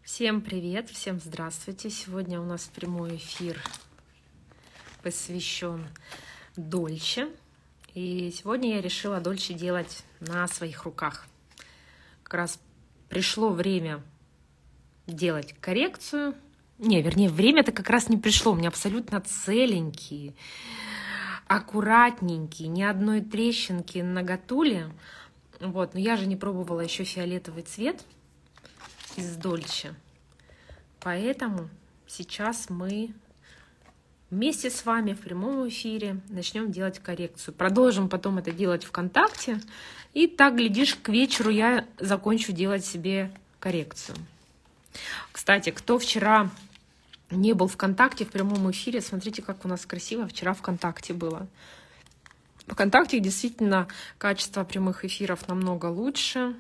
Всем привет, всем здравствуйте. Сегодня у нас прямой эфир посвящен дольче. И сегодня я решила дольче делать на своих руках. Как раз пришло время делать коррекцию. Время-то как раз не пришло. У меня абсолютно целенькие, аккуратненькие, ни одной трещинки на наготуле. Но я же не пробовала еще фиолетовый цвет из дольче. Поэтому сейчас мы вместе с вами в прямом эфире начнем делать коррекцию. Продолжим потом это делать ВКонтакте. И так, глядишь, к вечеру я закончу делать себе коррекцию. Кстати, кто вчера не был ВКонтакте в прямом эфире, смотрите, как у нас красиво вчера ВКонтакте было. ВКонтакте действительно качество прямых эфиров намного лучше.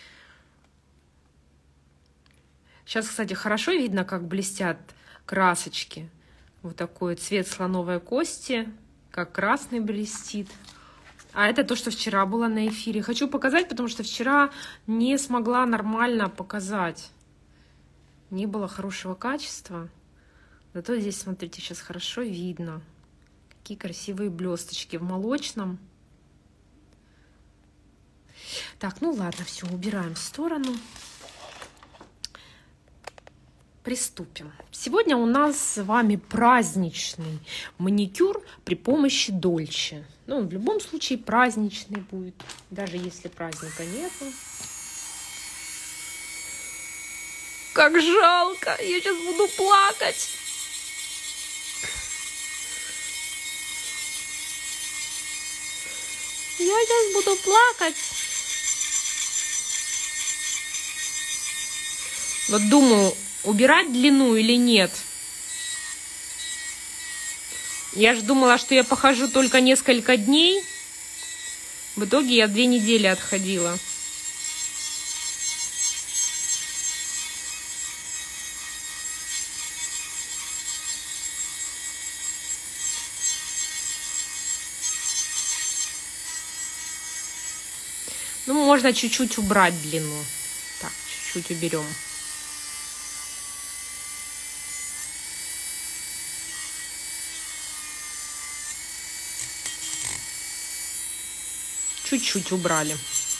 Сейчас, кстати, хорошо видно, как блестят красочки. Вот такой цвет слоновой кости, как красный блестит. А это то, что вчера было на эфире. Хочу показать, потому что вчера не смогла нормально показать. Не было хорошего качества. Зато здесь, смотрите, сейчас хорошо видно. Какие красивые блесточки в молочном. Так, ну ладно, все, убираем в сторону. Приступим. Сегодня у нас с вами праздничный маникюр при помощи дольче. В любом случае праздничный будет, даже если праздника нету. Как жалко! Я сейчас буду плакать! Я сейчас буду плакать! Вот думаю, убирать длину или нет. Я же думала, что я похожу только несколько дней. В итоге я 2 недели отходила. Можно чуть-чуть убрать длину. Так, чуть-чуть уберем. Чуть-чуть убрали.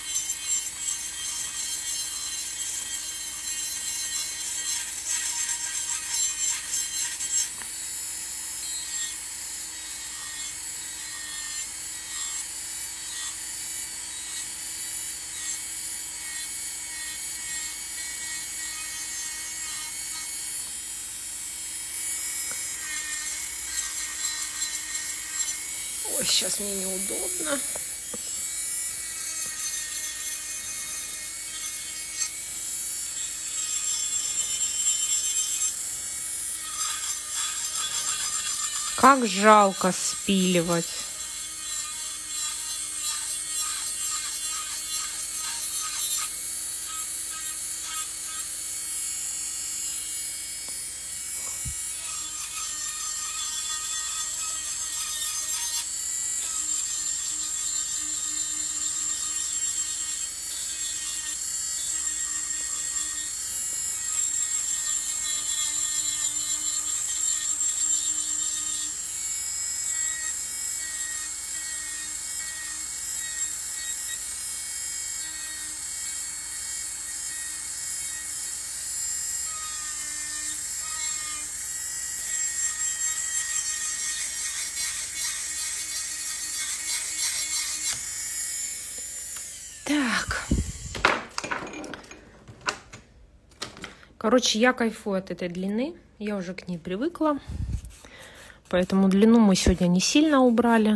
Ой, сейчас мне неудобно. Как жалко спиливать. Так. Короче, я кайфую от этой длины. Я уже к ней привыкла. Поэтому длину мы сегодня не сильно убрали.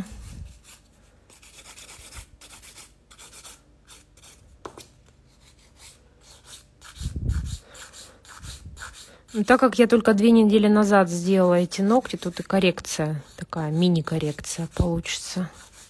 Так как я только 2 недели назад сделала эти ногти, тут и коррекция, такая мини-коррекция получится.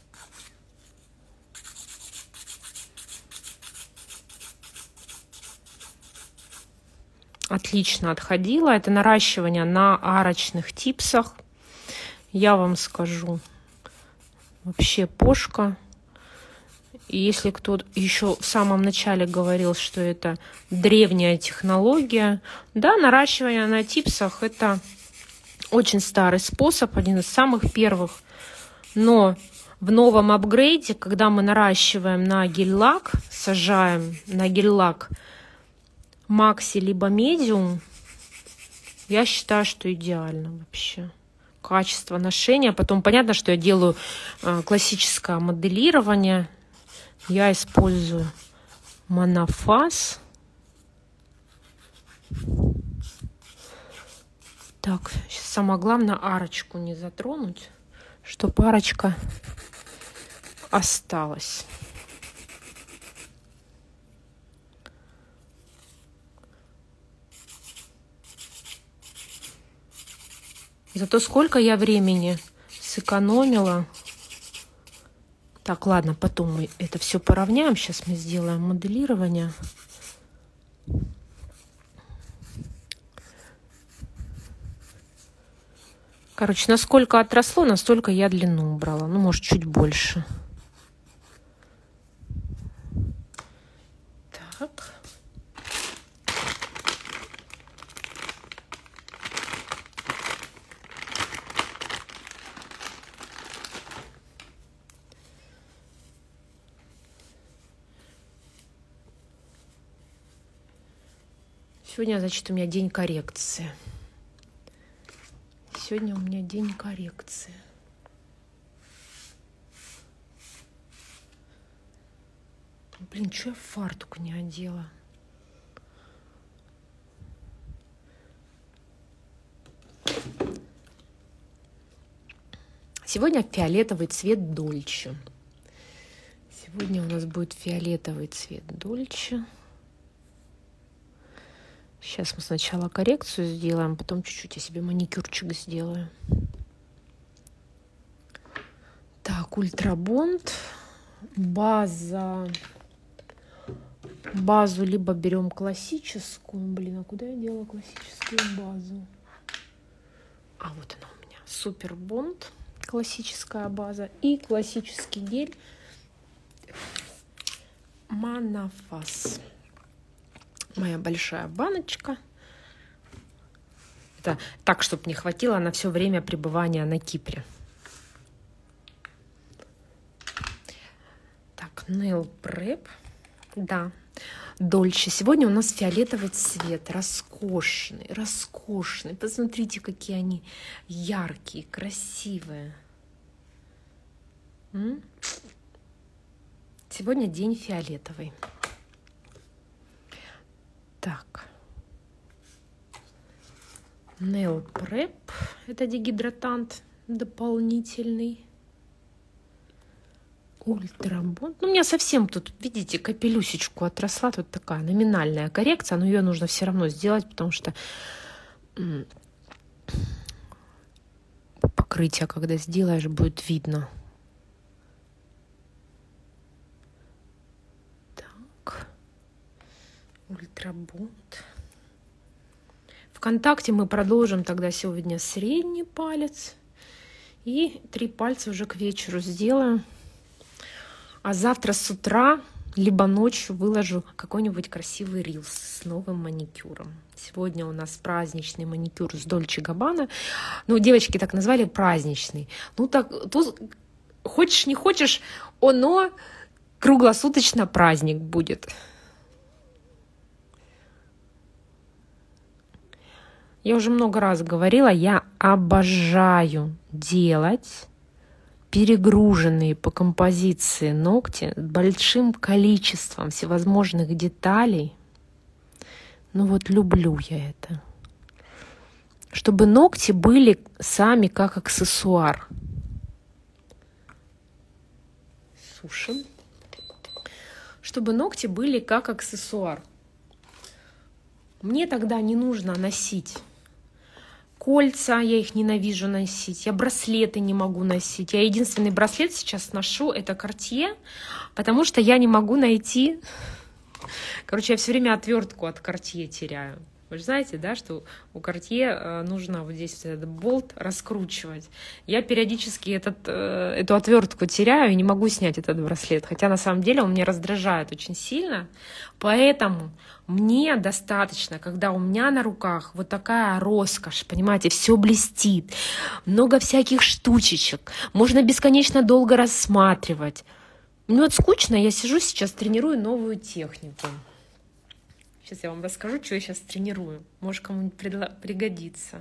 Отлично отходила. Это наращивание на арочных типсах. Я вам скажу, вообще пошка. И если кто-то еще в самом начале говорил, что это древняя технология, да, наращивание на типсах — это очень старый способ, один из самых первых. Но в новом апгрейде, когда мы наращиваем на гель-лак, сажаем на гель-лак макси либо медиум, я считаю, что идеально вообще. Качество ношения. Потом понятно, что я делаю классическое моделирование. Я использую монофаз. Так, сейчас самое главное арочку не затронуть, чтобы арочка осталась. Зато сколько я времени сэкономила. Так, ладно, потом мы это все поравняем. Сейчас мы сделаем моделирование. Короче, насколько отросло, настолько я длину убрала. Ну, может, чуть больше. Так. Сегодня, значит, у меня день коррекции. Сегодня у меня день коррекции. Блин, что я фартук не одела? Сегодня фиолетовый цвет Дольче. Сегодня у нас будет фиолетовый цвет Дольче. Сейчас мы сначала коррекцию сделаем, потом чуть-чуть я себе маникюрчик сделаю. Так, ультрабонд. Базу либо берем классическую. Блин, а куда я делала классическую базу? А вот она у меня. Супербонд. Классическая база. И классический гель Монофаз. Моя большая баночка. Это так, чтобы не хватило на все время пребывания на Кипре. Так, Nail Prep. Да, Дольче. Сегодня у нас фиолетовый цвет. Роскошный, роскошный. Посмотрите, какие они яркие, красивые. Сегодня день фиолетовый. Так. Nail Prep. Это дегидратант дополнительный. Ультрабонд. Ну, у меня совсем тут, видите, капелюсечку отросла. Тут такая номинальная коррекция. Но ее нужно все равно сделать, потому что покрытие, когда сделаешь, будет видно. Так. Ультрабонд. ВКонтакте мы продолжим тогда сегодня средний палец. И 3 пальца уже к вечеру сделаем. А завтра с утра, либо ночью выложу какой-нибудь красивый рилс с новым маникюром. Сегодня у нас праздничный маникюр с Дольче Габбана. Ну, девочки так назвали, праздничный. Ну, так, тут хочешь не хочешь, оно круглосуточно праздник будет. Я уже много раз говорила, я обожаю делать перегруженные по композиции ногти с большим количеством всевозможных деталей. Ну вот люблю я это. Чтобы ногти были сами как аксессуар. Сушим. Чтобы ногти были как аксессуар. Мне тогда не нужно носить кольца, я их ненавижу носить. Я браслеты не могу носить. Я единственный браслет сейчас ношу, это Cartier, потому что я не могу найти... Короче, я все время отвертку от Cartier теряю. Вы же знаете, да, что у Cartier нужно вот здесь вот этот болт раскручивать. Я периодически эту отвертку теряю и не могу снять этот браслет, хотя на самом деле он меня раздражает очень сильно. Поэтому мне достаточно, когда у меня на руках вот такая роскошь, понимаете, все блестит, много всяких штучечек, можно бесконечно долго рассматривать. Мне вот скучно, я сижу сейчас, тренирую новую технику. Сейчас я вам расскажу, что я сейчас тренирую. Может, кому-нибудь пригодится.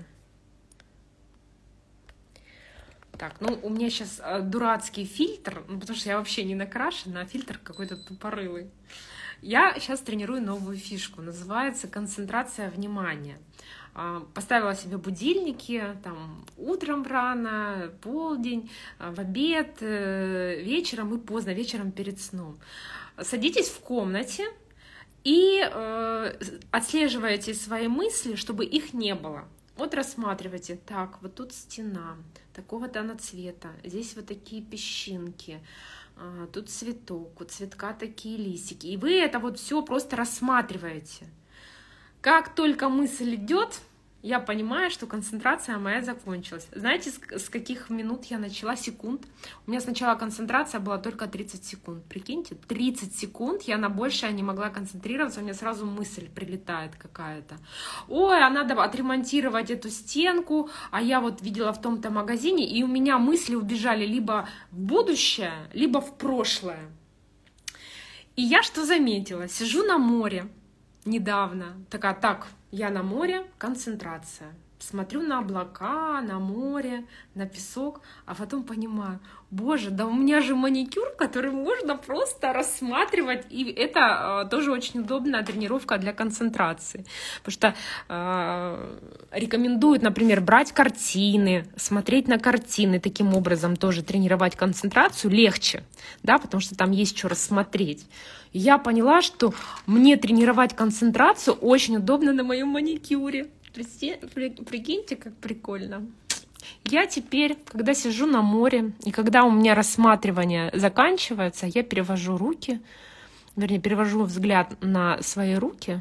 Так, ну у меня сейчас дурацкий фильтр, потому что я вообще не накрашена, а фильтр какой-то тупорылый. Я сейчас тренирую новую фишку, называется концентрация внимания. Поставила себе будильники, там, утром рано, полдень, в обед, вечером и поздно, вечером перед сном. Садитесь в комнате и отслеживаете свои мысли, чтобы их не было. Вот рассматривайте, так, вот тут стена, такого-то она цвета, здесь вот такие песчинки, тут цветок, у цветка такие листики. И вы это вот все просто рассматриваете. Как только мысль идет, я понимаю, что концентрация моя закончилась. Знаете, с каких минут я начала? Секунд. У меня сначала концентрация была только 30 секунд. Прикиньте, 30 секунд я на большее не могла концентрироваться, у меня сразу мысль прилетает какая-то. Ой, а надо отремонтировать эту стенку, а я вот видела в том-то магазине, и у меня мысли убежали либо в будущее, либо в прошлое. И я что заметила? Сижу на море недавно, такая, так, я на море, концентрация. Смотрю на облака, на море, на песок, а потом понимаю, боже, да у меня же маникюр, который можно просто рассматривать, и это тоже очень удобная тренировка для концентрации, потому что рекомендуют, например, брать картины, смотреть на картины, таким образом тоже тренировать концентрацию легче, да, потому что там есть что рассмотреть. И я поняла, что мне тренировать концентрацию очень удобно на моем маникюре. Прикиньте, как прикольно. Я теперь, когда сижу на море, и когда у меня рассматривание заканчивается, я перевожу руки, вернее, перевожу взгляд на свои руки.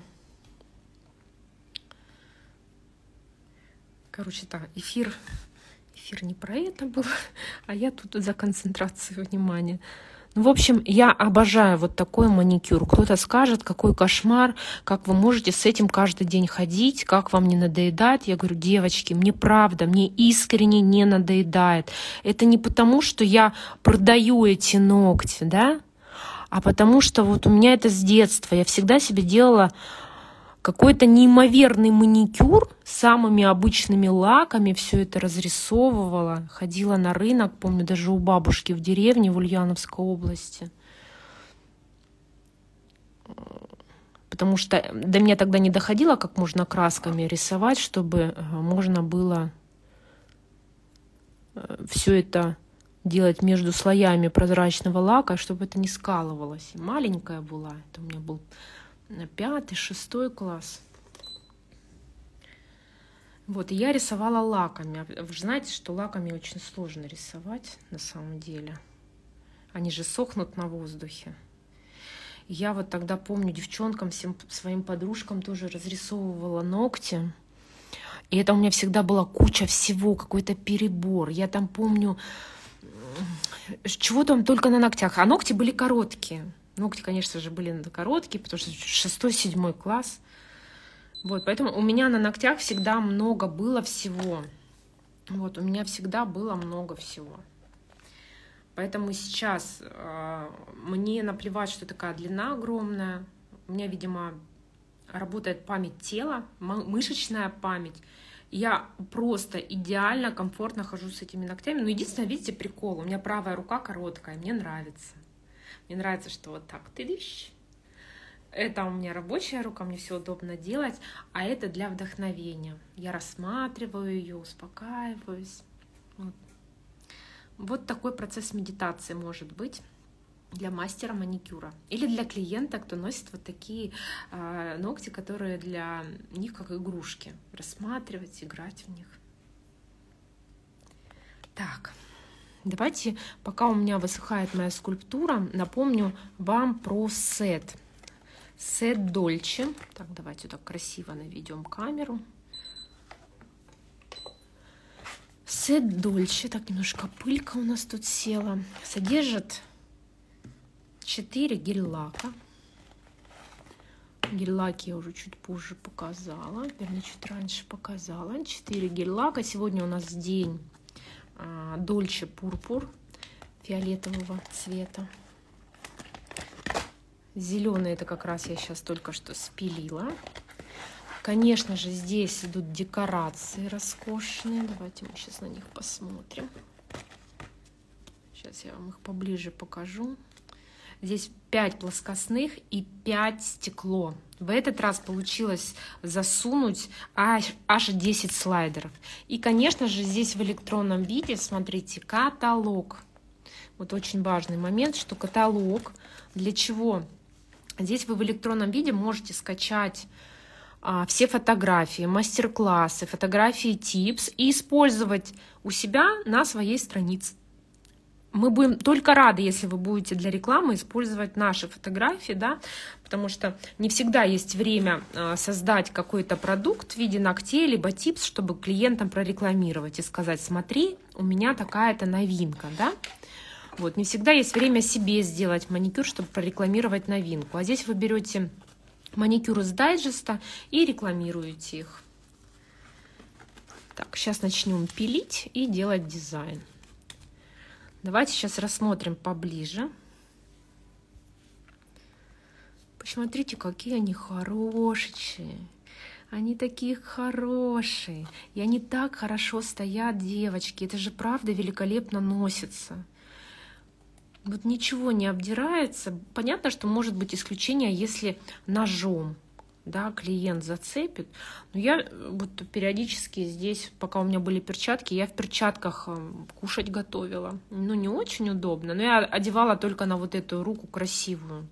Короче, так, эфир не про это был, а я тут за концентрацию внимания. Ну, в общем, я обожаю вот такой маникюр. Кто-то скажет, какой кошмар, как вы можете с этим каждый день ходить, как вам не надоедает. Я говорю, девочки, мне правда, мне искренне не надоедает. Это не потому, что я продаю эти ногти, да, а потому что вот у меня это с детства. Я всегда себе делала какой-то неимоверный маникюр с самыми обычными лаками, все это разрисовывала, ходила на рынок, помню, даже у бабушки в деревне в Ульяновской области. Потому что до меня тогда не доходило, как можно красками рисовать, чтобы можно было все это делать между слоями прозрачного лака, чтобы это не скалывалось. И маленькая была, это у меня был 5-6 класс. Вот, и я рисовала лаками. Вы же знаете, что лаками очень сложно рисовать на самом деле. Они же сохнут на воздухе. И я вот тогда помню, девчонкам, всем своим подружкам тоже разрисовывала ногти. И это у меня всегда была куча всего, какой-то перебор. Я там помню, чего там только на ногтях. А ногти были короткие. Ногти, конечно же, были короткие, потому что 6-7 класс. Вот, поэтому у меня на ногтях всегда много было всего. Вот, у меня всегда было много всего. Поэтому сейчас мне наплевать, что такая длина огромная. У меня, видимо, работает память тела, мышечная память. Я просто идеально, комфортно хожу с этими ногтями. Но единственное, видите, прикол. У меня правая рука короткая, мне нравится. Мне нравится, что вот так ты дышишь. Это у меня рабочая рука, мне все удобно делать, а это для вдохновения. Я рассматриваю ее, успокаиваюсь. Вот такой процесс медитации может быть для мастера маникюра. Или для клиента, кто носит вот такие ногти, которые для них как игрушки. Рассматривать, играть в них. Так. Давайте, пока у меня высыхает моя скульптура, напомню вам про сет. Сет Дольче. Так, давайте так красиво наведем камеру. Сет Дольче. Так, немножко пылька у нас тут села. Содержит 4 гель-лака. Гель-лаки я уже чуть позже показала. Вернее, чуть раньше показала. 4 гель-лака. Сегодня у нас день Дольче Пурпур фиолетового цвета. Зеленый это как раз я сейчас только что спилила. Конечно же, здесь идут декорации роскошные. Давайте мы сейчас на них посмотрим. Сейчас я вам их поближе покажу. Здесь 5 плоскостных и 5 стекло. В этот раз получилось засунуть аж 10 слайдеров. И, конечно же, здесь в электронном виде, смотрите, каталог. Вот очень важный момент, что каталог. Для чего? Здесь вы в электронном виде можете скачать все фотографии, мастер-классы, фотографии Tips и использовать у себя на своей странице. Мы будем только рады, если вы будете для рекламы использовать наши фотографии, да, потому что не всегда есть время создать какой-то продукт в виде ногтей, либо типс, чтобы клиентам прорекламировать и сказать: смотри, у меня такая-то новинка, да. Вот, не всегда есть время себе сделать маникюр, чтобы прорекламировать новинку. А здесь вы берете маникюр из дайджеста и рекламируете их. Так, сейчас начнем пилить и делать дизайн. Давайте сейчас рассмотрим поближе. Посмотрите, какие они хорошие. Они такие хорошие. И они так хорошо стоят, девочки. Это же правда великолепно носится. Вот ничего не обдирается. Понятно, что может быть исключение, если ножом, да, клиент зацепит. Но я вот периодически здесь, пока у меня были перчатки, я в перчатках кушать готовила. Ну, не очень удобно, но я одевала только на вот эту руку красивую.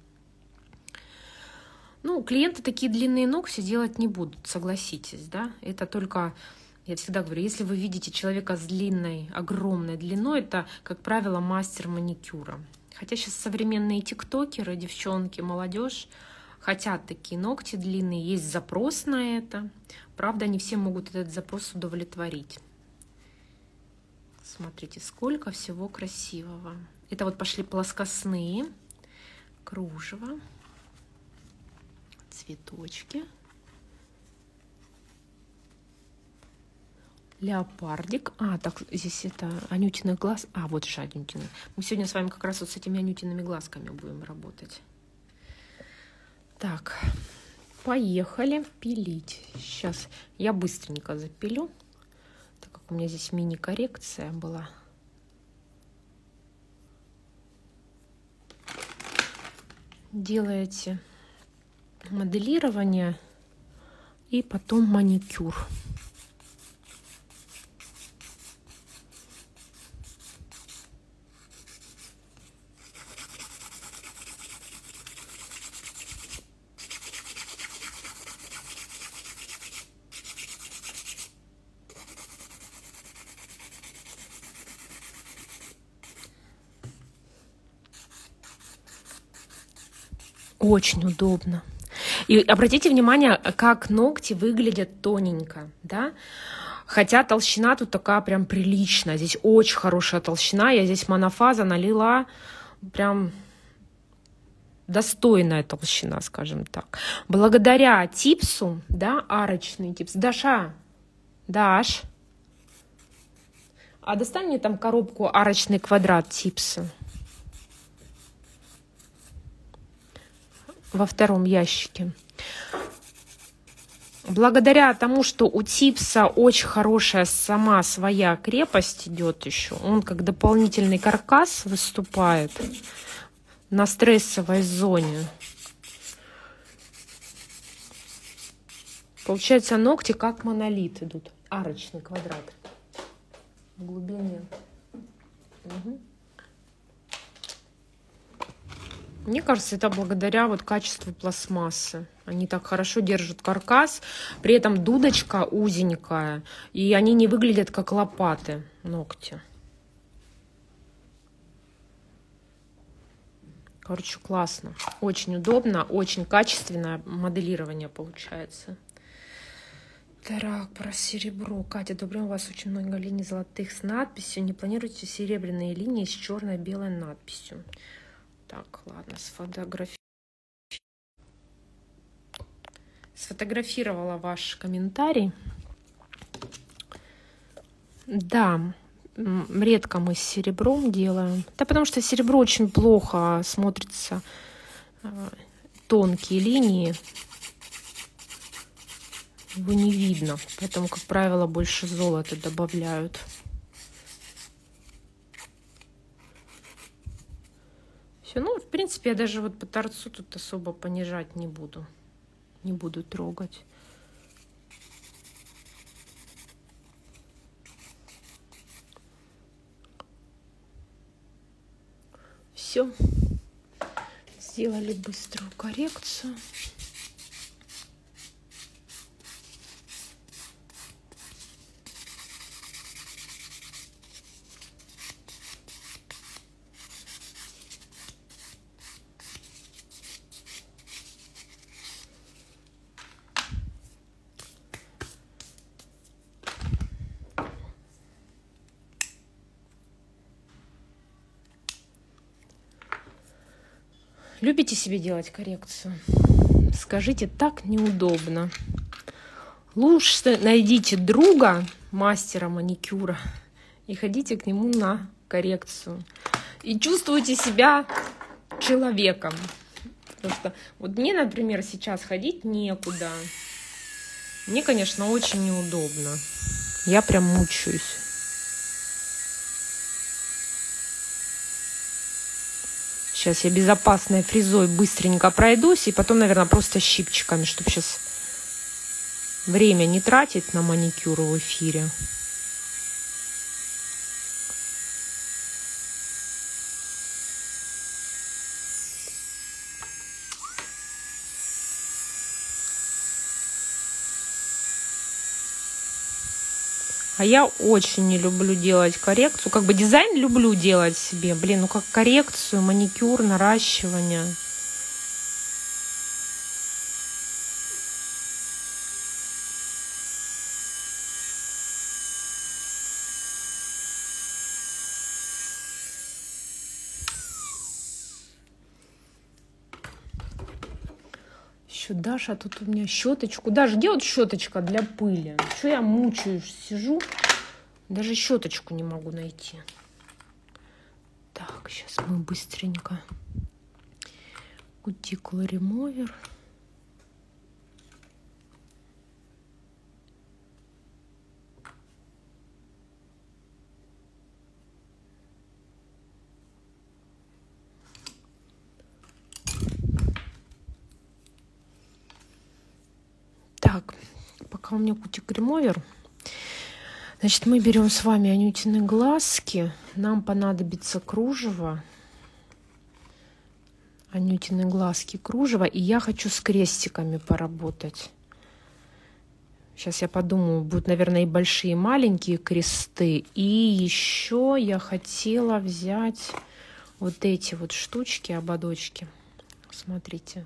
Ну, клиенты такие длинные ногти делать не будут, согласитесь, да. Это только, я всегда говорю, если вы видите человека с длинной, огромной длиной, это, как правило, мастер маникюра. Хотя сейчас современные тиктокеры, девчонки, молодежь хотят такие ногти длинные, есть запрос на это. Правда, не все могут этот запрос удовлетворить. Смотрите, сколько всего красивого. Это вот пошли плоскостные, кружево, цветочки, леопардик. А, так, здесь это Анютиных глаз. А, вот же Анютины. Мы сегодня с вами как раз вот с этими Анютиными глазками будем работать. Так, поехали пилить. Сейчас я быстренько запилю, так как у меня здесь мини-коррекция была. Делаете моделирование и потом маникюр. Очень удобно. И обратите внимание, как ногти выглядят тоненько, да? Хотя толщина тут такая прям приличная. Здесь очень хорошая толщина. Я здесь монофаза налила, прям достойная толщина, скажем так. Благодаря типсу, да, арочный типс. Даша, Даш, а достань мне там коробку арочный квадрат типса. Во втором ящике. Благодаря тому, что у типса очень хорошая сама своя крепость идет еще, он как дополнительный каркас выступает на стрессовой зоне. Получается, ногти как монолит идут. Арочный квадрат в глубине. Угу. Мне кажется, это благодаря вот качеству пластмассы. Они так хорошо держат каркас, при этом дудочка узенькая, и они не выглядят как лопаты, ногти. Короче, классно. Очень удобно, очень качественное моделирование получается. Так, про серебро. Катя, добрый день. У вас очень много линий золотых с надписью. Не планируете серебряные линии с черно-белой надписью? Так, ладно, сфотографировала ваш комментарий. Да, редко мы с серебром делаем. Да, потому что серебро очень плохо смотрится. Тонкие линии. Его не видно. Поэтому, как правило, больше золота добавляют. Все, ну, в принципе, я даже вот по торцу тут особо понижать не буду. Не буду трогать. Все. Сделали быструю коррекцию. Любите себе делать коррекцию? Скажите, так неудобно. Лучше найдите друга, мастера маникюра, и ходите к нему на коррекцию. И чувствуйте себя человеком. Потому что вот мне, например, сейчас ходить некуда. Мне, конечно, очень неудобно. Я прям мучаюсь. Сейчас я безопасной фрезой быстренько пройдусь, и потом, наверное, просто щипчиками, чтобы сейчас время не тратить на маникюр в эфире. А я очень не люблю делать коррекцию. Как бы дизайн люблю делать себе. Блин, ну как коррекцию, маникюр, наращивание. Еще Даша, тут у меня щеточку. Даша, где вот щеточка для пыли? Что я мучаюсь, сижу? Даже щеточку не могу найти. Так, сейчас мы быстренько. Кутикула ремовер. Так, пока у меня кутик-ремовер. Значит, мы берем с вами анютины глазки. Нам понадобится кружево. Анютины глазки, кружево. И я хочу с крестиками поработать. Сейчас я подумаю, будут, наверное, и большие, и маленькие кресты. И еще я хотела взять вот эти вот штучки, ободочки. Смотрите.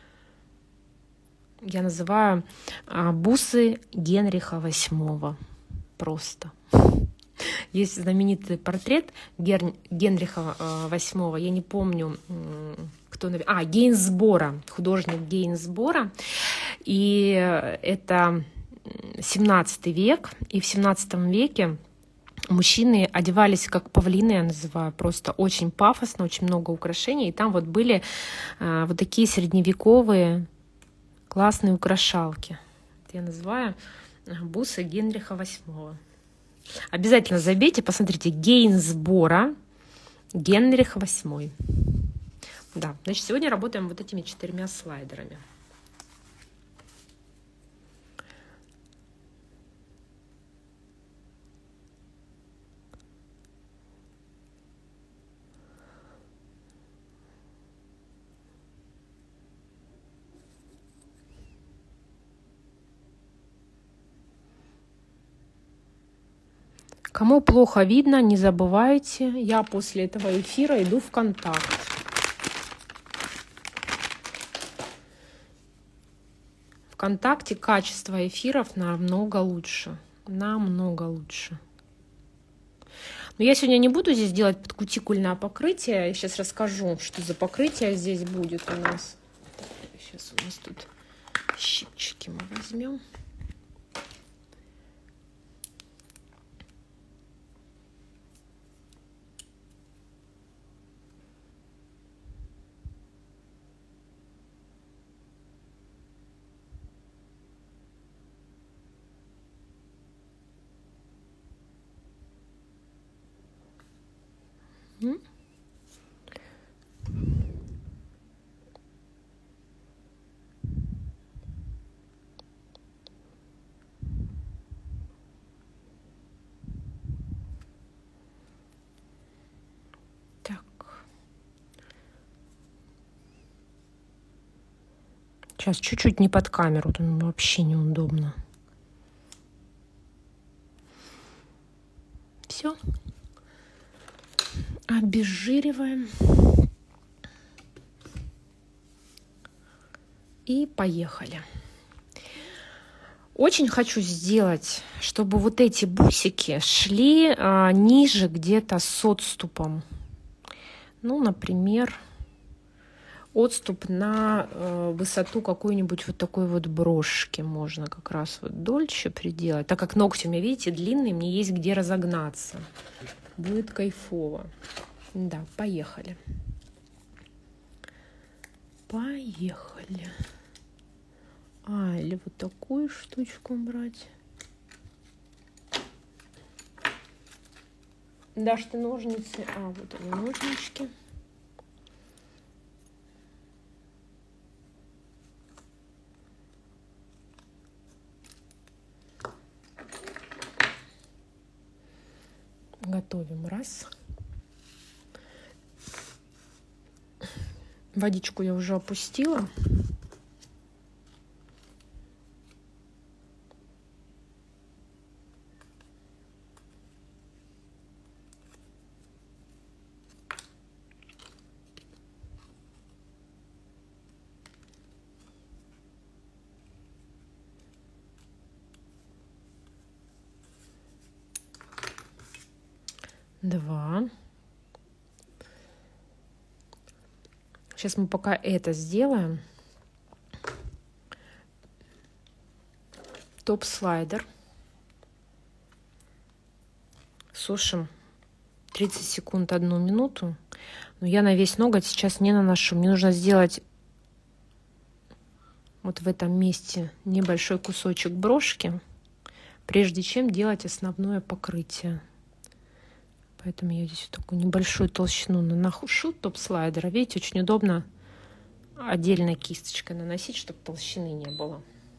Я называю бусы Генриха VIII. Просто. Есть знаменитый портрет Генриха VIII. Я не помню, кто... Гейнсбора. Художник Гейнсбора. И это 17 век. И в 17 веке мужчины одевались как павлины, я называю, просто очень пафосно, очень много украшений. И там вот были вот такие средневековые классные украшалки. Я называю бусы Генриха VIII. Обязательно забейте, посмотрите. Гейнсбора, Генрих VIII. Да, значит, сегодня работаем вот этими 4 слайдерами. Кому плохо видно, не забывайте, я после этого эфира иду в контакт. ВКонтакте качество эфиров намного лучше. Намного лучше. Но я сегодня не буду здесь делать подкутикульное покрытие. Я сейчас расскажу, что за покрытие здесь будет у нас. Сейчас у нас тут щипчики мы возьмем. Так. Сейчас чуть-чуть не под камеру, там вообще неудобно. Все. Обезжириваем. И поехали. Очень хочу сделать, чтобы вот эти бусики шли ниже где-то с отступом. Ну, например, отступ на высоту какой-нибудь вот такой вот брошки можно как раз вот дольше приделать. Так как ногти у меня, видите, длинные, мне есть где разогнаться. Будет кайфово. Да, поехали. Поехали. Или вот такую штучку брать. Дашь ты ножницы? Вот они, ножнички. Готовим раз. Водичку я уже опустила. Два. Сейчас мы пока это сделаем. Топ-слайдер. Сушим 30 секунд, 1 минуту. Но я на весь ноготь сейчас не наношу. Мне нужно сделать вот в этом месте небольшой кусочек брошки, прежде чем делать основное покрытие. Поэтому я здесь вот такую небольшую толщину наношу топ-слайдера. Видите, очень удобно отдельной кисточкой наносить, чтобы толщины не было.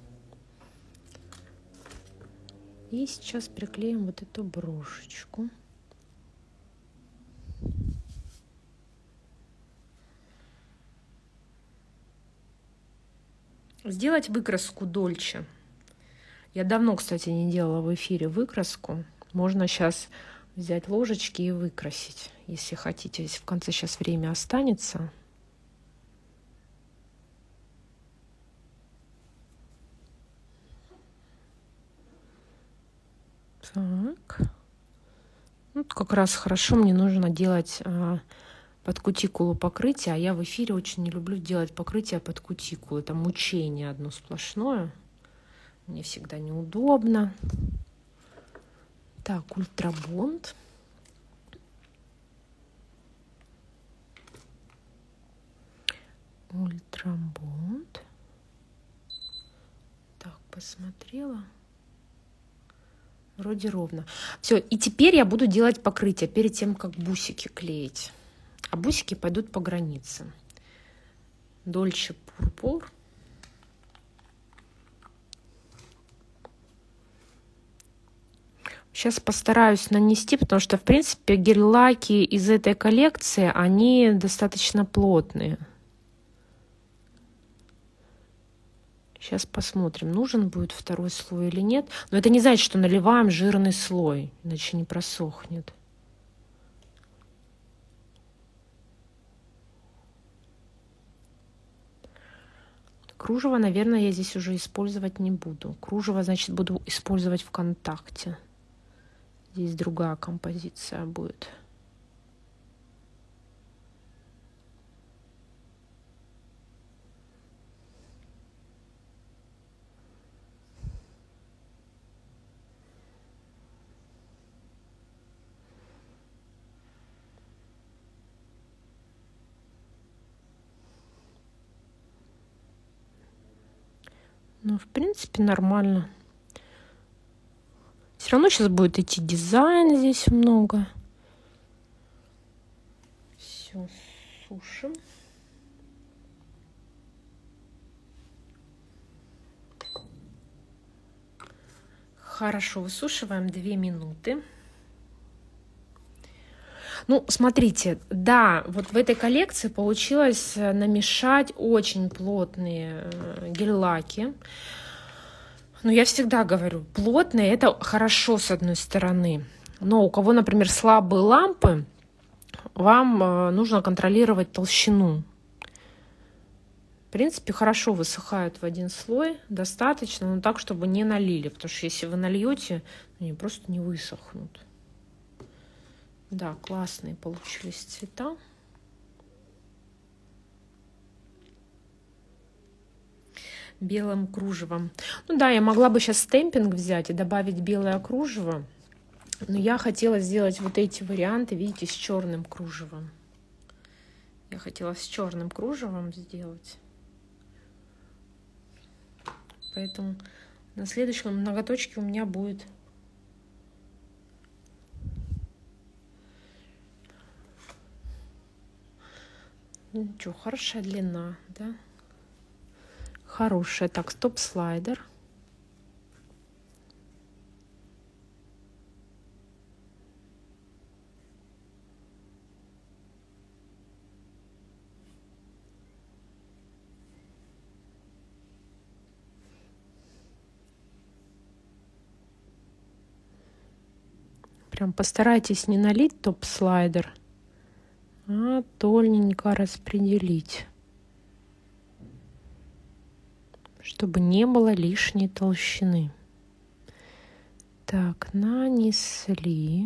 И сейчас приклеим вот эту брошечку. Сделать выкраску дольше. Я давно, кстати, не делала в эфире выкраску. Можно сейчас взять ложечки и выкрасить, если хотите. Если в конце сейчас время останется. Так. Вот как раз хорошо мне нужно делать под кутикулу покрытие. А я в эфире очень не люблю делать покрытие под кутикулу. Это мучение одно сплошное. Мне всегда неудобно. Так, ультрабонд. Ультрабонд. Так, посмотрела. Вроде ровно. Все, и теперь я буду делать покрытие перед тем, как бусики клеить. А бусики пойдут по границе. Дольче Пурпур. Сейчас постараюсь нанести, потому что, в принципе, гель-лаки из этой коллекции, они достаточно плотные. Сейчас посмотрим, нужен будет второй слой или нет. Но это не значит, что наливаем жирный слой, иначе не просохнет. Кружево, наверное, я здесь уже использовать не буду. Кружево, значит, буду использовать в контакте. Здесь другая композиция будет. Ну, в принципе, нормально. Все равно сейчас будет идти дизайн здесь много. Все, сушим. Хорошо, высушиваем 2 минуты. Ну, смотрите, да, вот в этой коллекции получилось намешать очень плотные гель-лаки. Но я всегда говорю, плотные это хорошо с одной стороны. Но у кого, например, слабые лампы, вам нужно контролировать толщину. В принципе, хорошо высыхают в один слой, достаточно, но так, чтобы не налили. Потому что если вы нальете, они просто не высохнут. Да, классные получились цвета. Белым кружевом. Ну да, я могла бы сейчас стемпинг взять и добавить белое кружево. Но я хотела сделать вот эти варианты, видите, с черным кружевом. Я хотела с черным кружевом сделать. Поэтому на следующем ноготочке у меня будет ну что, хорошая длина, да? Хорошая. Так, стоп-слайдер. Прям постарайтесь не налить топ-слайдер, а тоненько распределить, чтобы не было лишней толщины. Так, нанесли.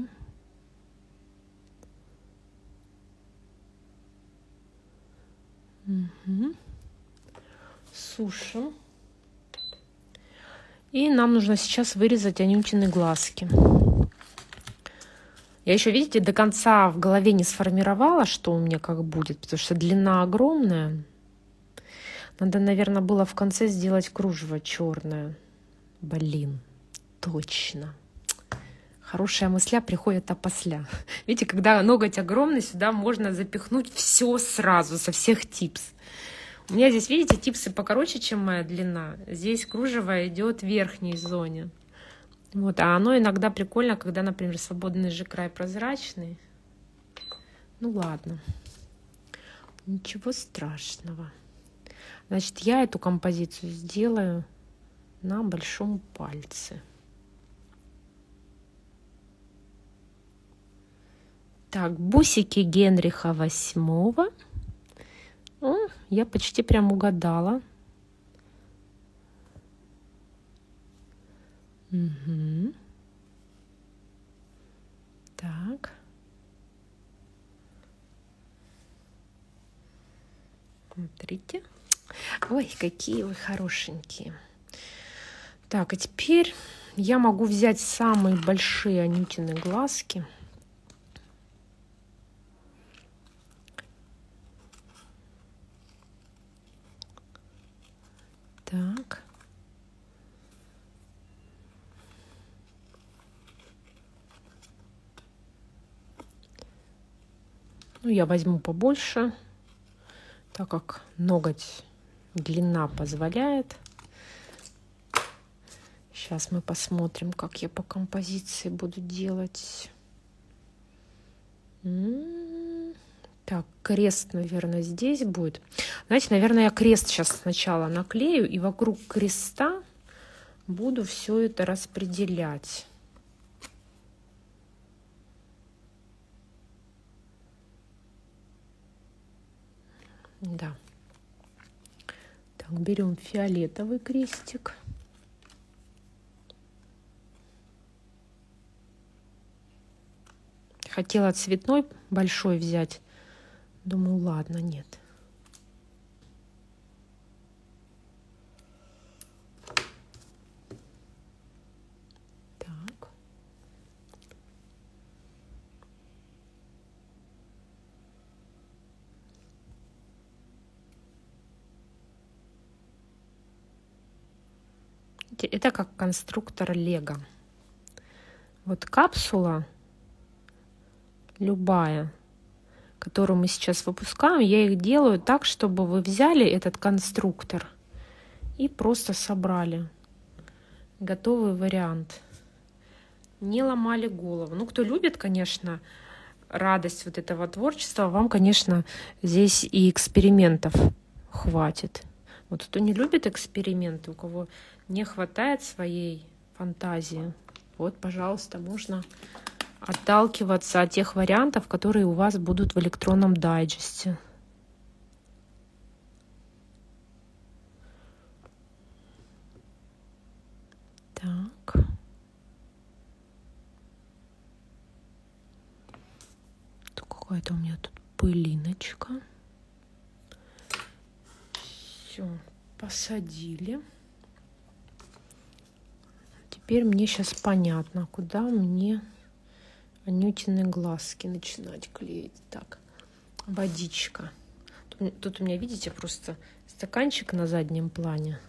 Угу. Сушим. И нам нужно сейчас вырезать Анютины глазки. Я еще, видите, до конца в голове не сформировала, что у меня как будет, потому что длина огромная. Надо, наверное, было в конце сделать кружево черное. Блин, точно. Хорошая мысля приходит опосля. Видите, когда ноготь огромный, сюда можно запихнуть все сразу, со всех типс. У меня здесь, видите, типсы покороче, чем моя длина. Здесь кружево идет в верхней зоне. Вот, а оно иногда прикольно, когда, например, свободный же край прозрачный. Ну ладно, ничего страшного. Значит, я эту композицию сделаю на большом пальце. Так, бусики Генриха VIII. О, я почти прям угадала. Угу. Так. Смотрите. Ой, какие вы хорошенькие. Так, а теперь я могу взять самые большие Анютины глазки. Так. Ну, я возьму побольше, так как ноготь длина позволяет. Сейчас мы посмотрим, как я по композиции буду делать. Так, крест, наверное, здесь будет. Знаете, наверное, я крест сейчас сначала наклею и вокруг креста буду все это распределять. Да. Так, берем фиолетовый крестик. Хотела цветной большой взять. Думаю, ладно, нет. Так. Это как конструктор Лего. Вот капсула любая, которую мы сейчас выпускаем, я их делаю так, чтобы вы взяли этот конструктор и просто собрали готовый вариант. Не ломали голову. Ну, кто любит, конечно, радость вот этого творчества, вам, конечно, здесь и экспериментов хватит. Вот кто не любит эксперименты, у кого не хватает своей фантазии, вот, пожалуйста, можно отталкиваться от тех вариантов, которые у вас будут в электронном дайджесте. Так. Какая-то у меня тут пылиночка. Все, посадили. Теперь мне сейчас понятно, куда мне Анютины глазки начинать клеить. Так, водичка. Тут у меня, видите, просто стаканчик на заднем плане.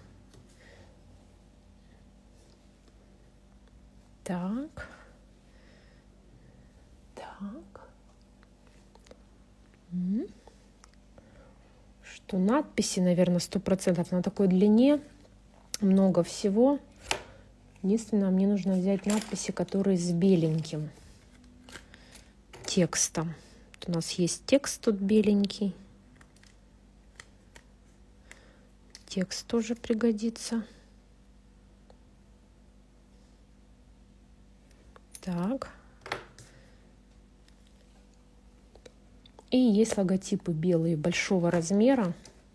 Так. Так. Что надписи, наверное, 100% на такой длине. Много всего. Единственное, мне нужно взять надписи, которые с беленьким текстом. Вот у нас есть текст тут беленький. Текст тоже пригодится. Так. И есть логотипы белые большого размера.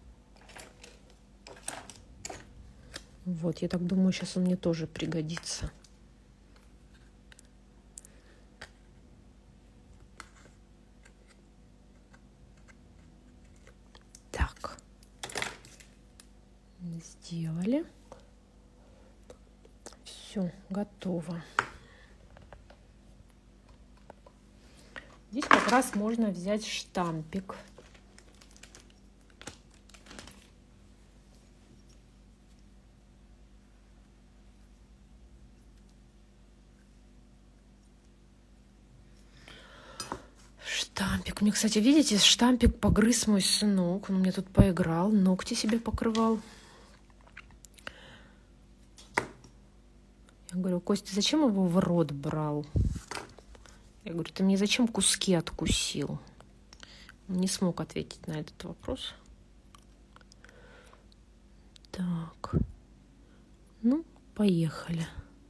Вот, я так думаю, сейчас он мне тоже пригодится. Так. Сделали. Все, готово. Здесь как раз можно взять штампик. Штампик. Мне, кстати, видите, штампик погрыз мой сынок. Он у меня тут поиграл, ногти себе покрывал. Я говорю: Костя, зачем его в рот брал? Я говорю: ты мне зачем куски откусил? Он не смог ответить на этот вопрос. Так. Ну, поехали.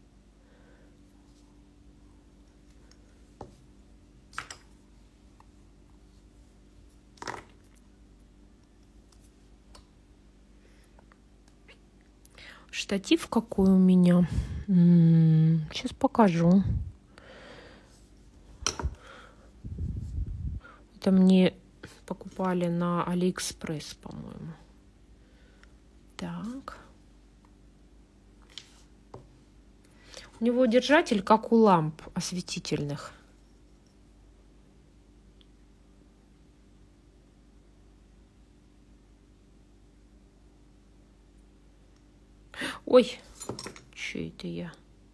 Штатив какой у меня? Сейчас покажу. Это мне покупали на Алиэкспресс, по-моему. Так. У него держатель как у ламп осветительных. Ой, что это я?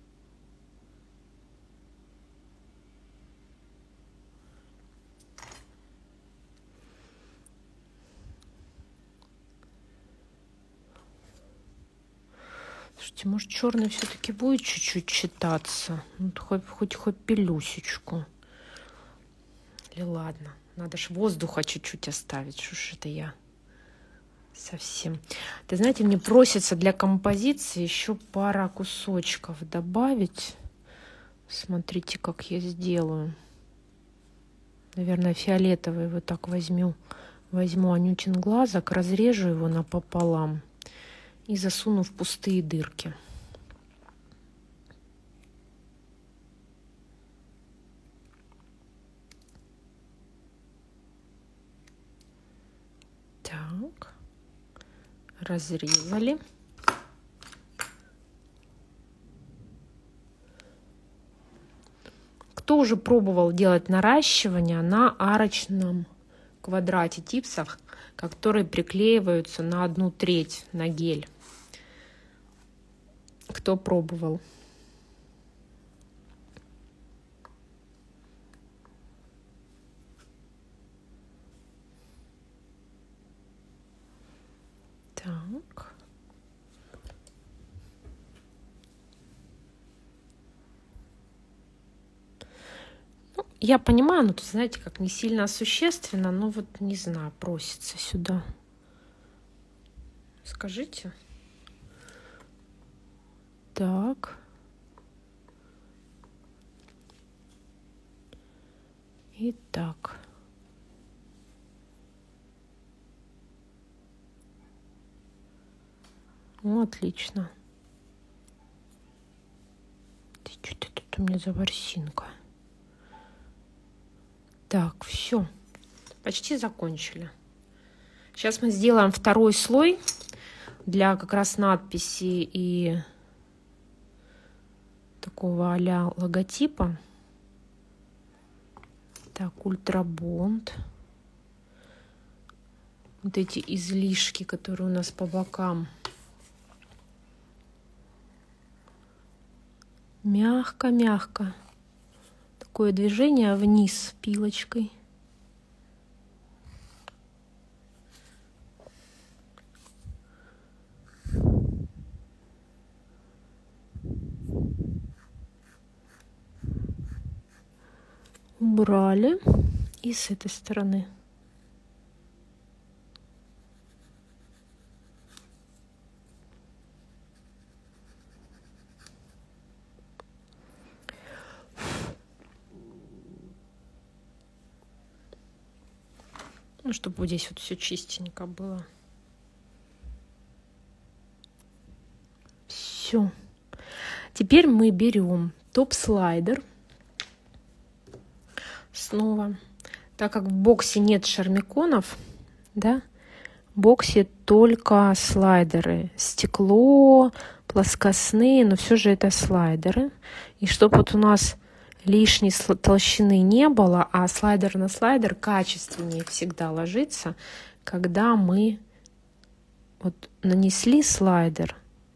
Слушайте, может, черный все-таки будет чуть-чуть читаться? Ну, хоть пелюсечку. Или ладно, надо ж воздуха чуть-чуть оставить. Что ж это я совсем. Ты знаете, мне просится для композиции еще пара кусочков добавить. Смотрите, как я сделаю. Наверное, фиолетовый вот так возьму Анютин глазок, разрежу его напополам и засуну в пустые дырки. Так, разрезали. Кто уже пробовал делать наращивание на арочном квадрате типсах, которые приклеиваются на 1/3 на гель? Кто пробовал? Так. Ну, я понимаю, но тут, знаете, как не сильно существенно, но вот не знаю, просится сюда. Скажите. Так. И так. Ну, отлично. Что-то тут у меня за ворсинка. Так, все. Почти закончили. Сейчас мы сделаем второй слой для как раз надписи и такого а-ля логотипа. Так, ультрабонд. Вот эти излишки, которые у нас по бокам. Мягко-мягко. Такое движение вниз пилочкой. Убрали. И с этой стороны. Ну, чтобы вот здесь вот все чистенько было. Все. Теперь мы берем топ-слайдер. Снова. Так как в боксе нет шармиконов, да, в боксе только слайдеры. Стекло, плоскостные, но все же это слайдеры. И чтобы вот у нас лишней толщины не было, а слайдер на слайдер качественнее всегда ложится, когда мы вот нанесли слайдер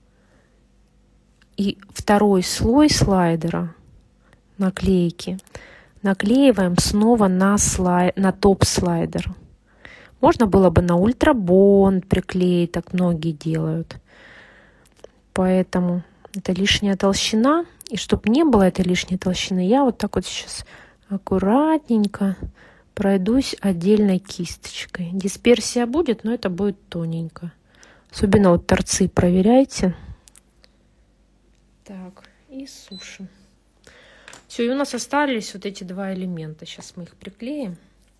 и второй слой слайдера наклейки наклеиваем снова на топ-слайдер. Можно было бы на ультрабонд приклеить, так многие делают. Поэтому это лишняя толщина. И чтобы не было этой лишней толщины, я вот так вот сейчас аккуратненько пройдусь отдельной кисточкой. Дисперсия будет, но это будет тоненько. Особенно вот торцы проверяйте. Так, и сушим. Все, и у нас остались вот эти два элемента. Сейчас мы их приклеим.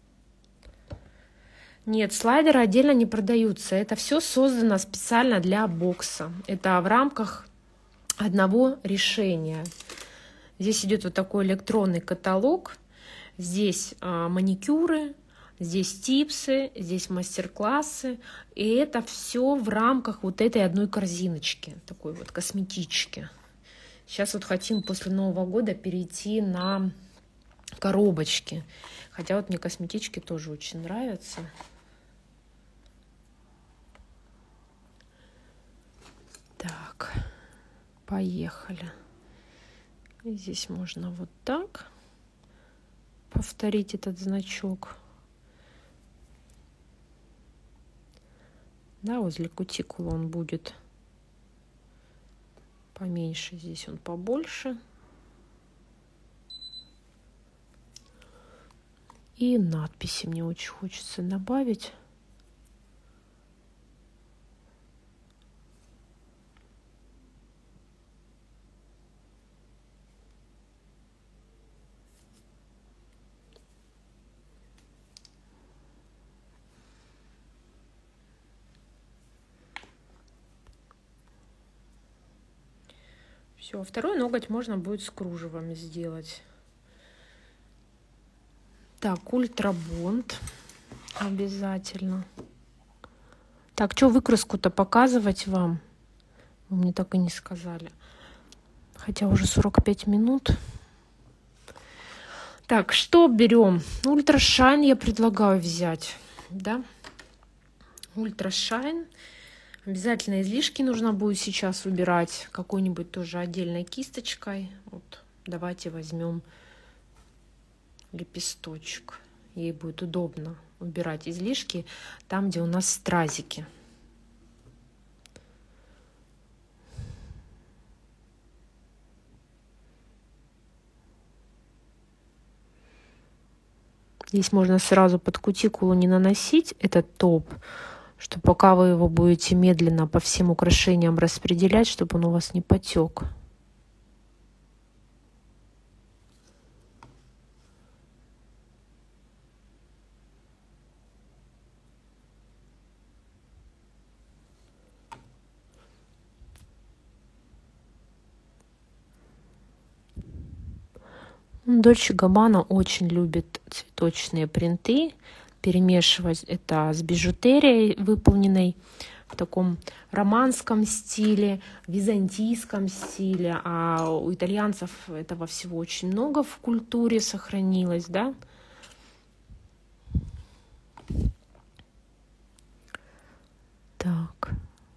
Нет, слайдеры отдельно не продаются. Это все создано специально для бокса. Это в рамках одного решения. Здесь идет вот такой электронный каталог. Здесь маникюры, здесь типсы, здесь мастер-классы. И это все в рамках вот этой одной корзиночки, такой вот косметички. Сейчас вот хотим после Нового года перейти на коробочки. Хотя вот мне косметички тоже очень нравятся. Так, поехали. И здесь можно вот так повторить этот значок. Да, возле кутикулы он будет поменьше, здесь он побольше. И надписи мне очень хочется добавить. Все, второй ноготь можно будет с кружевами сделать. Так, ультрабонд обязательно. Так, что выкраску-то показывать вам? Вы мне так и не сказали. Хотя уже 45 минут. Так, что берем? Ультра Шайн я предлагаю взять. Да? Ультра Шайн. Обязательно излишки нужно будет сейчас убирать. Какой-нибудь тоже отдельной кисточкой. Вот, давайте возьмем лепесточек. Ей будет удобно убирать излишки там, где у нас стразики. Здесь можно сразу под кутикулу не наносить этот топ, что пока вы его будете медленно по всем украшениям распределять, чтобы он у вас не потек. Дольче Габбана очень любит цветочные принты, перемешивать это с бижутерией, выполненной в таком романском стиле, византийском стиле, а у итальянцев этого всего очень много в культуре сохранилось, да. Так.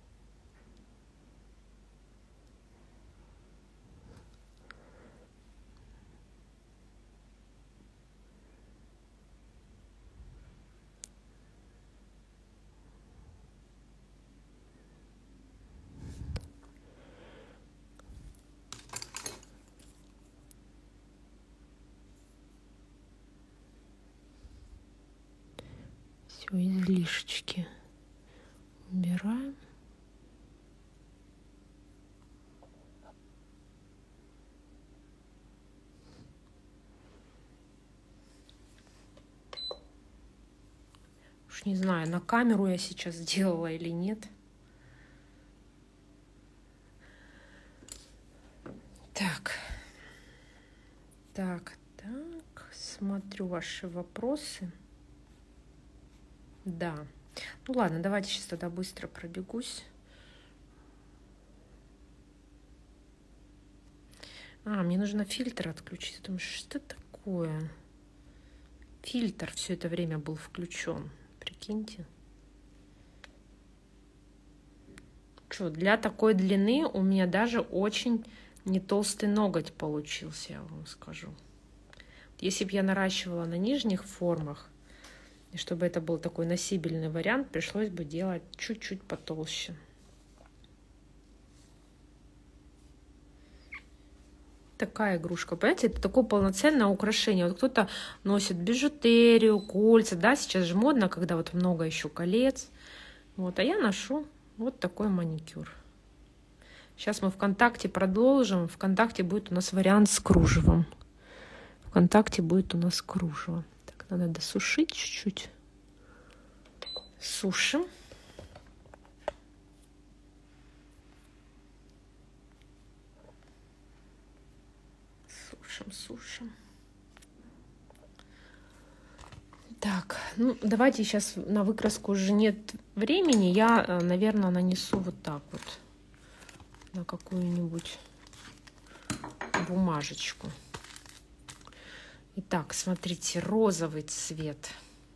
Все, излишечки убираем. Уж не знаю, на камеру я сейчас сделала или нет. Так, смотрю ваши вопросы. Да. Ну ладно, давайте сейчас тогда быстро пробегусь. Мне нужно фильтр отключить. Я думаю, что такое? Фильтр все это время был включен. Прикиньте. Что, для такой длины у меня даже очень не толстый ноготь получился, я вам скажу. Если бы я наращивала на нижних формах, и чтобы это был такой носибельный вариант, пришлось бы делать чуть-чуть потолще. Такая игрушка, понимаете, это такое полноценное украшение. Вот кто-то носит бижутерию, кольца, да, сейчас же модно, когда вот много еще колец. Вот, а я ношу вот такой маникюр. Сейчас мы ВКонтакте продолжим. ВКонтакте будет у нас вариант с кружевом. ВКонтакте будет у нас кружево. Так, надо досушить чуть-чуть. Сушим. Сушим. Так, ну давайте сейчас на выкраску уже нет времени. Я, наверное, нанесу вот так вот на какую-нибудь бумажечку. Итак, смотрите, розовый цвет.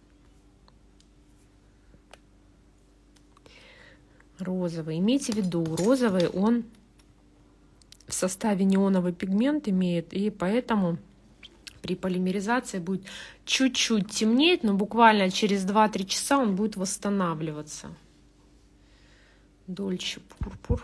Розовый. Имейте в виду, розовый он в составе неоновый пигмент имеет, и поэтому при полимеризации будет чуть-чуть темнеть, но буквально через 2-3 часа он будет восстанавливаться. Дольче пурпур.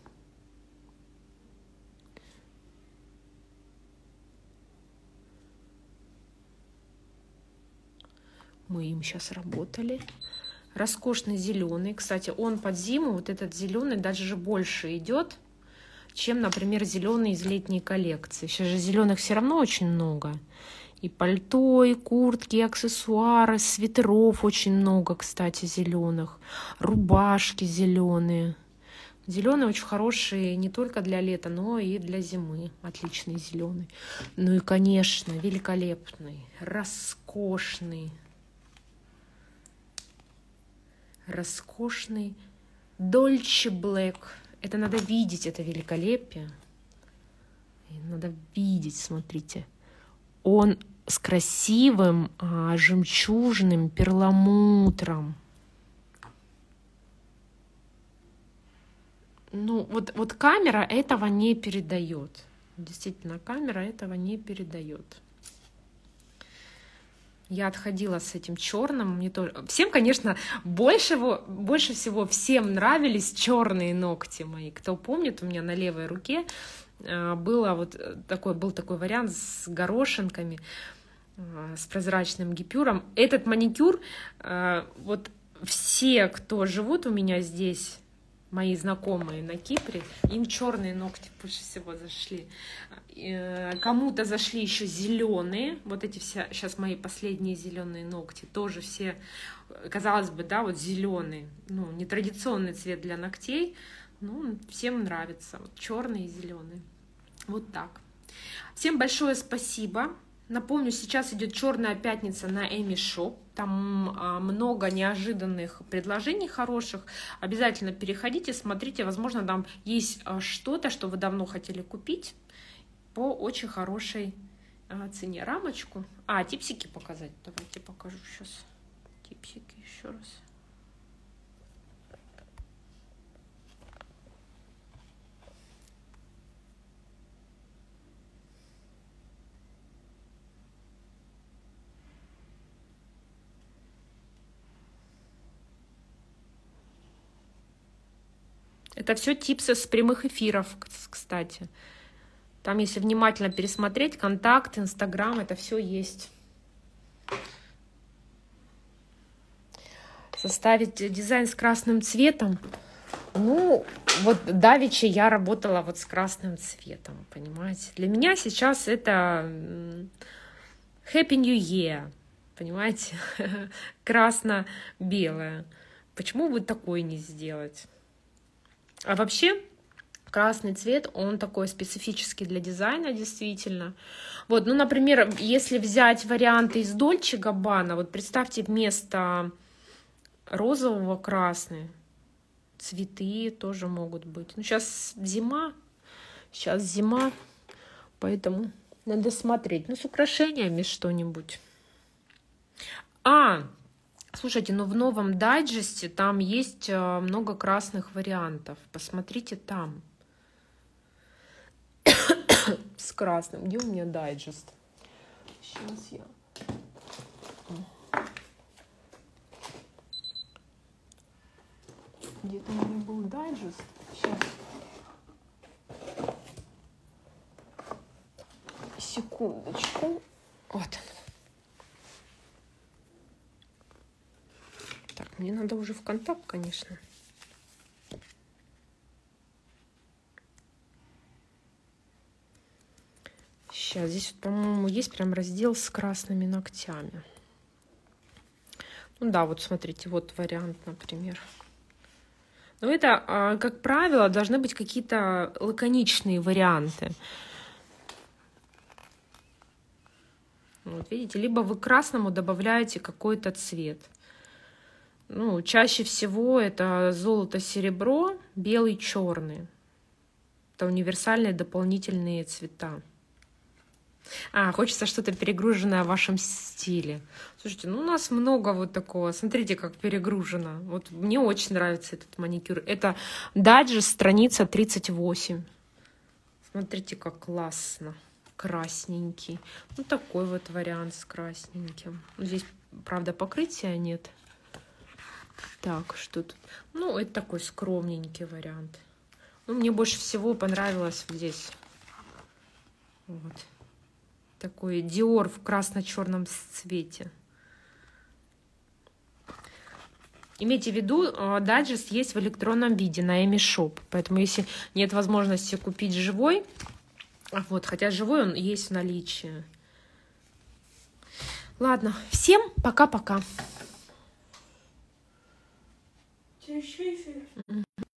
Мы им сейчас работали. Роскошный зеленый. Кстати, он под зиму, вот этот зеленый, даже больше идет, чем, например, зеленый из летней коллекции. Сейчас же зеленых все равно очень много. И пальто, и куртки, и аксессуары, свитеров очень много, кстати, зеленых. Рубашки зеленые. Зеленый очень хороший не только для лета, но и для зимы. Отличный зеленый. Ну и, конечно, великолепный, роскошный. Роскошный Dolce Black. Это надо видеть, это великолепие. Надо видеть, смотрите. Он с красивым жемчужным перламутром. Ну, вот камера этого не передает. Действительно, камера этого не передает. Я отходила с этим черным. Мне тоже... Всем, конечно, больше всего всем нравились черные ногти мои. Кто помнит, у меня на левой руке был такой вариант с горошинками, с прозрачным гипюром. Этот маникюр, вот все, кто живут у меня здесь, мои знакомые на Кипре, им черные ногти больше всего зашли. Кому-то зашли еще зеленые. Вот эти все сейчас мои последние зеленые ногти. Тоже все, казалось бы, да, вот зеленый. Ну, нетрадиционный цвет для ногтей. Ну, всем нравится. Вот черный и зеленый. Вот так. Всем большое спасибо. Напомню, сейчас идет Черная пятница на Эми Шоп. Там много неожиданных предложений хороших. Обязательно переходите, смотрите. Возможно, там есть что-то, что вы давно хотели купить по очень хорошей цене. Рамочку. Типсики показать. Давайте покажу сейчас. Типсики еще раз. Это все типсы с прямых эфиров, кстати. Там, если внимательно пересмотреть, контакт, Инстаграм, это все есть. Составить дизайн с красным цветом. Ну, вот давеча я работала вот с красным цветом, понимаете. Для меня сейчас это Happy New Year, понимаете. Красно-белое. Почему бы такой не сделать? А вообще, красный цвет, он такой специфический для дизайна, действительно. Вот, ну, например, если взять варианты из Dolce Gabbana, вот представьте, вместо розового красный, цветы тоже могут быть. Ну, сейчас зима, поэтому надо смотреть. Ну, с украшениями что-нибудь. Слушайте, ну в новом дайджесте там есть много красных вариантов. Посмотрите там. С красным. Где у меня дайджест? Сейчас я... Где-то у меня был дайджест. Сейчас. Секундочку. Вот он. Так, мне надо уже в контакт, конечно. Сейчас, здесь, вот, по-моему, есть прям раздел с красными ногтями. Ну да, вот смотрите, вот вариант, например. Но это, как правило, должны быть какие-то лаконичные варианты. Вот видите, либо вы к красному добавляете какой-то цвет. Ну, чаще всего это золото-серебро, белый, черный. Это универсальные дополнительные цвета. Хочется что-то перегруженное в вашем стиле. Слушайте, ну у нас много вот такого. Смотрите, как перегружено. Вот мне очень нравится этот маникюр. Это дайджест, страница 38. Смотрите, как классно. Красненький. Ну, такой вот вариант с красненьким. Здесь, правда, покрытия нет. Так, что тут? Ну, это такой скромненький вариант. Ну, мне больше всего понравилось вот здесь. Вот. Такой Dior в красно-черном цвете. Имейте в виду, дайджест есть в электронном виде на Эми Шоп. Поэтому, если нет возможности купить живой, вот, хотя живой он есть в наличии. Ладно, всем пока-пока. Еще эфир.